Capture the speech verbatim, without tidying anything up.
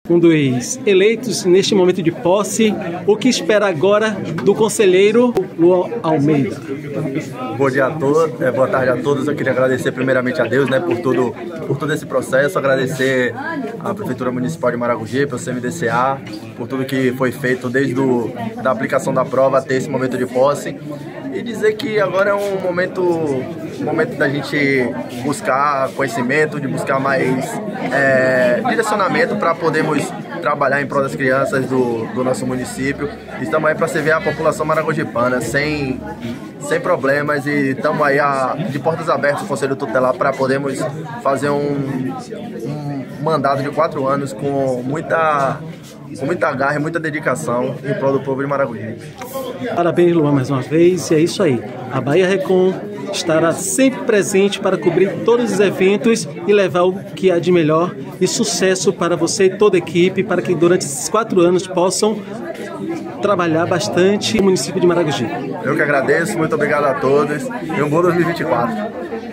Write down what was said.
Um dos eleitos neste momento de posse, o que espera agora do conselheiro Luan Almeida? Bom dia a todos, é, boa tarde a todos. Eu queria agradecer primeiramente a Deus, né, por todo, por todo esse processo, agradecer à Prefeitura Municipal de Maragogi, pelo C M D C A, por tudo que foi feito desde do, da aplicação da prova até esse momento de posse. E dizer que agora é um momento, um momento da gente buscar conhecimento, de buscar mais é, direcionamento para podermos trabalhar em prol das crianças do, do nosso município. Estamos aí para servir a população maragogipana sem, sem problemas e estamos aí a, de portas abertas no Conselho Tutelar para podermos fazer um, um mandato de quatro anos com muita, com muita garra e muita dedicação em prol do povo de Maragogi. Parabéns, Luan, mais uma vez, e é isso aí. A Bahia Recon estará sempre presente para cobrir todos os eventos e levar o que há de melhor e sucesso para você e toda a equipe, para que durante esses quatro anos possam trabalhar bastante no município de Maragogi. Eu que agradeço, muito obrigado a todos e um bom dois mil e vinte e quatro.